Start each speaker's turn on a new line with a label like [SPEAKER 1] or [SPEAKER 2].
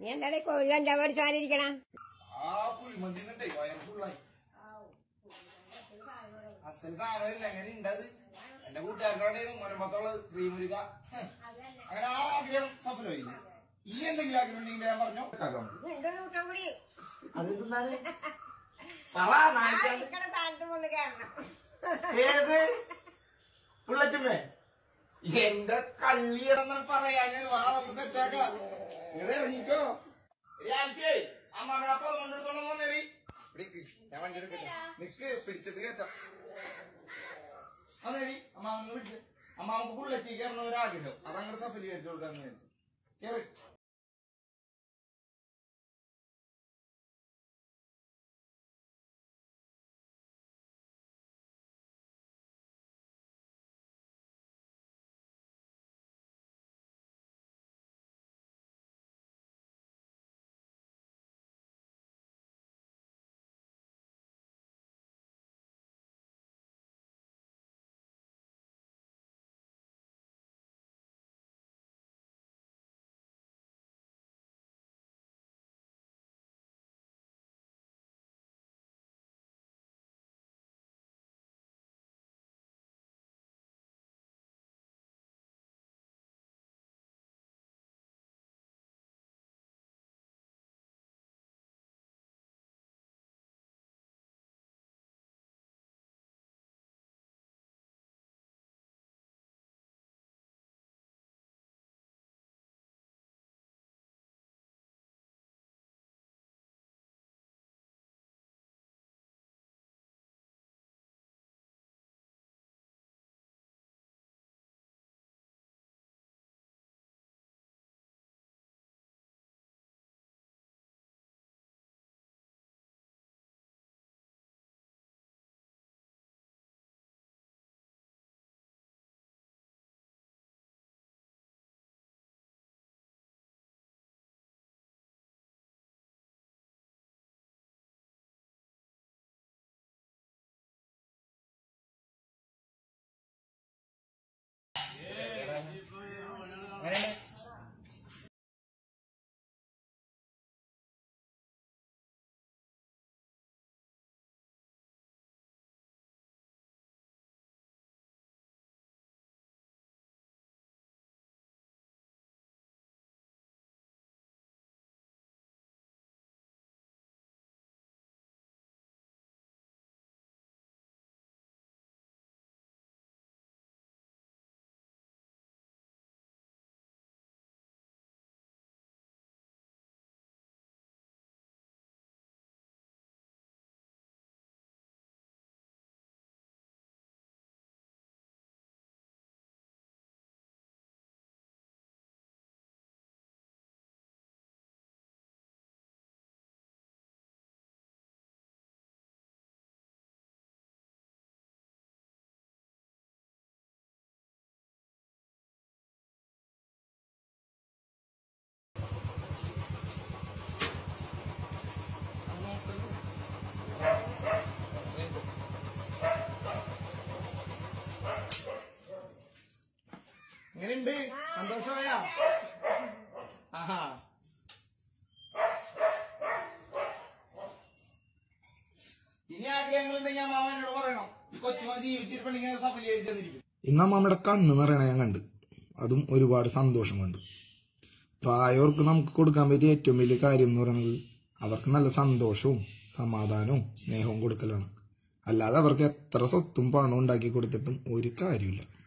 [SPEAKER 1] നീ എന്താടേ കോഴി കഞ്ചാവ് അടിച്ചാനിരിക്കണ?
[SPEAKER 2] എന്റെ കൂട്ടുകാരുടെ മുനമ്പത്തോള് ശ്രീമുരുക അങ്ങനെ ആഗ്രഹം സഫലമായില്ല. ഈ എന്തെങ്കിലും ആഗ്രഹം ഉണ്ടെങ്കിൽ ഞാൻ പറഞ്ഞോ. ഏത് പുള്ളറ്റുമേ എന്റെ കള്ളിയടന്ന് പറയാ ഞാൻ വാറൊന്ന് സെറ്റാക്കാം. ഇവിടെ ഇറങ്ങിക്കോ. അമ്മയുടെ അപ്പം കൊണ്ടെടുത്തോളം വന്നേരി. ഞാൻ വണ്ടി എടുക്കട്ടെ. നിക്ക് പിടിച്ചിട്ട് കേട്ടോ. അതേടി അമ്മാവനെ പിടിച്ച് അമ്മാവക്ക് പുള്ളറ്റി കയറുന്ന ഒരാഗ്രഹം അതങ്ങനെ സഫലീകരിച്ചു കൊടുക്കാന്ന് വിചാരിച്ചു. കേറി എങ്ങനെയുണ്ട്? സന്തോഷമായാ? ആഹാ ഇനി ആഗ്രഹങ്ങളുണ്ടെങ്കിൽ അമ്മാവനോട് പറയണം. കൊച്ചുമോൻ ജീവിച്ചിരിപ്പുണ്ടെങ്കിൽ സഫലീകരിച്ചിരിക്കും.
[SPEAKER 3] ഇന്ന് അമ്മാമ്മയുടെ കണ്ണ് നിറയണ ഞാൻ കണ്ട്. അതും ഒരുപാട് സന്തോഷം കണ്ടു. പ്രായവർക്ക് നമുക്ക് കൊടുക്കാൻ പറ്റിയ ഏറ്റവും വലിയ കാര്യം എന്ന് പറയുന്നത് അവർക്ക് നല്ല സന്തോഷവും സമാധാനവും സ്നേഹവും കൊടുക്കലാണ്. അല്ലാതെ അവർക്ക് എത്ര സ്വത്തും പണവും ഉണ്ടാക്കി കൊടുത്തിട്ടും ഒരു കാര്യമില്ല.